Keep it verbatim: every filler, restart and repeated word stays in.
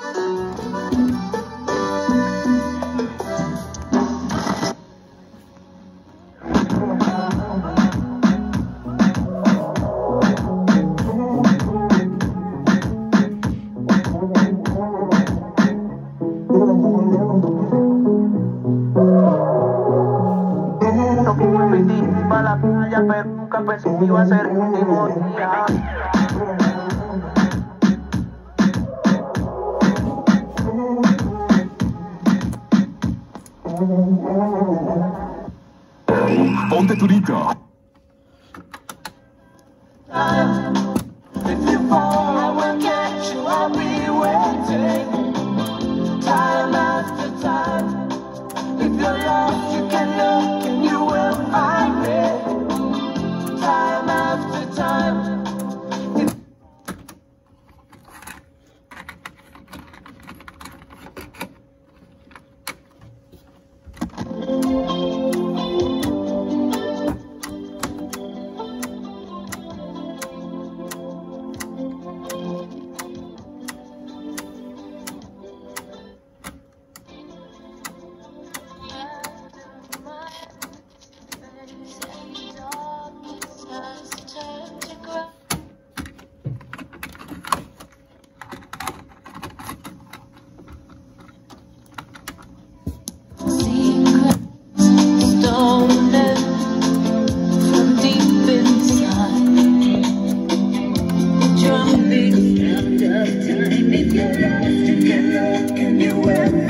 La playa, pero nunca pensé que iba a ser el último día. Ponte turita. If you fall, I will catch you, I'll be waiting. Time after time. If you're lost, you can look and you will find me. Time after time. If you're lost, you can look and you will